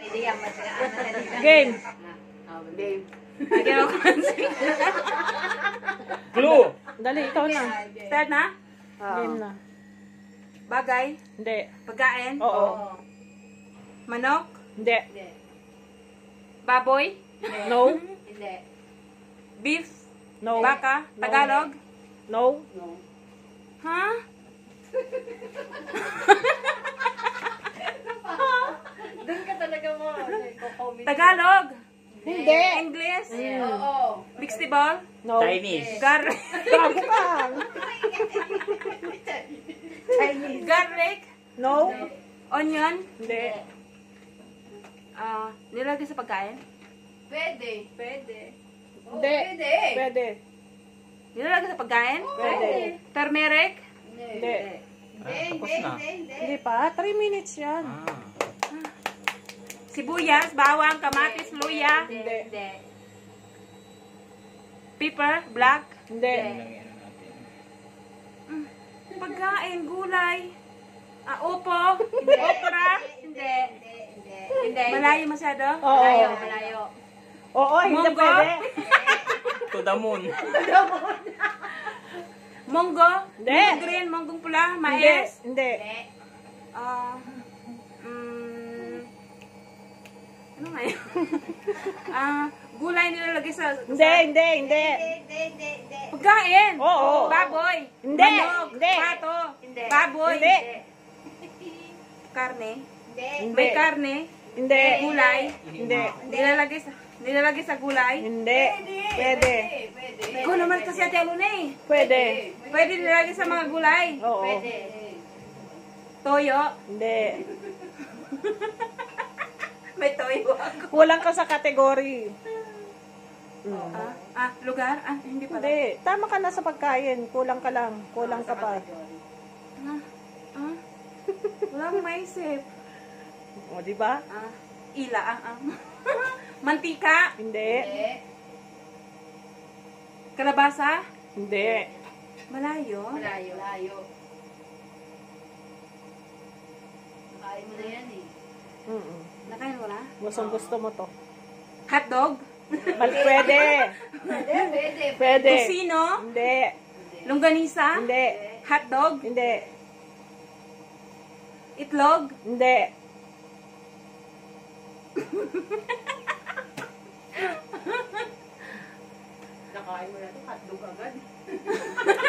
Game. Game. Clue. Dali, ikaw na. Start na? Game na. Bagay? Hindi. Pagkain? Oo. Manok? Hindi. Baboy? No. Beef? No. Baka? No. Tagalog? No. Ha? Doon ka talaga mo. Tagalog? Hindi. English? Oo. Vegetable? No. Chinese. Bago ka. Garlic? No. Onion? Hindi. Nilagay sa pagkain? Pwede. Hindi. Pwede. Pwede. Nilalagay sa pagkain? Pwede. Turmeric? Hindi. Tapos na. Hindi pa. 3 minutes yan. Sibuyas, bawang, kamatis, luya? Hindi. Pepper? Black? Hindi. Pagkain, gulay? Upo? Okra? Hindi. Malayo masyado? Oo. Malayo. Oo, hindi Munggo? pwede. To the moon. Munggo? Hindi. Munggo green, munggong pula, Hindi. mais? Hindi. Ano nga yun? Gulay nilalagay sa... Hindi. Pagkain! Oo. Baboy! Hindi. Manok! Hindi. Pato! Baboy! Hindi. Karne? Hindi. May karne? Hindi. Gulay? Hindi. Nilalagay sa gulay? Hindi. Pwede. Ikaw naman kasi Ate Aluna eh. Pwede. Pwede nilalagay sa mga gulay. Oo. Toyo? Hindi. May toyo ako. Kulang ka sa kategory. Lugar? Hindi pala. Hindi. Tama ka na sa pagkain. Kulang ka lang. Kulang ka pa. Wala akong maisip. O, di ba? Ila. Mantika? Hindi. Kalabasa? Hindi. Malayo? Malayo. Nakain mo na yan eh. Nakain mo na? Gusto mo to. Hotdog? Pwede. Pwede. Kusino? Hindi. Longganisa? Hindi. Hotdog? Hindi. Itlog? Hindi. Nakain mo na ito. Hotdog agad.